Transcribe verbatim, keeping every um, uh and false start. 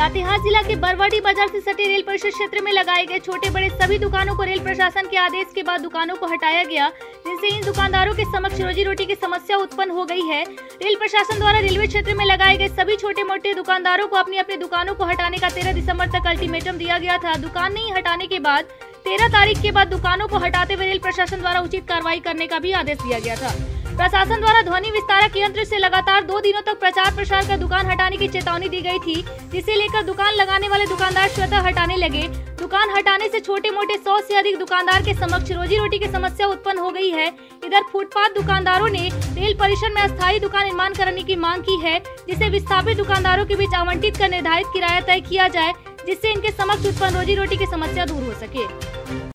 लातेहार जिला के बरवाडी बाजार से सटे रेल परिषद क्षेत्र में लगाए गए छोटे बड़े सभी दुकानों को रेल प्रशासन के आदेश के बाद दुकानों को हटाया गया, जिससे इन दुकानदारों के समक्ष रोजी रोटी की समस्या उत्पन्न हो गई है। रेल प्रशासन द्वारा रेलवे क्षेत्र में लगाए गए सभी छोटे मोटे दुकानदारों को अपनी अपनी दुकानों को हटाने का तेरह दिसंबर तक अल्टीमेटम दिया गया था। दुकान नहीं हटाने के बाद तेरह तारीख के बाद दुकानों को हटाते हुए रेल प्रशासन द्वारा उचित कार्रवाई करने का भी आदेश दिया गया था। प्रशासन द्वारा ध्वनि विस्तारक यंत्र से लगातार दो दिनों तक प्रचार प्रसार कर दुकान हटाने की चेतावनी दी गई थी, जिसे लेकर दुकान लगाने वाले दुकानदार स्वतः हटाने लगे। दुकान हटाने से छोटे मोटे सौ से अधिक दुकानदार के समक्ष रोजी रोटी की समस्या उत्पन्न हो गई है। इधर फुटपाथ दुकानदारों ने रेल परिसर में अस्थायी दुकान निर्माण करने की मांग की है, जिसे विस्थापित दुकानदारों के बीच आवंटित कर निर्धारित किराया तय किया जाए, जिससे इनके समक्ष उत्पन्न रोजी रोटी की समस्या दूर हो सके।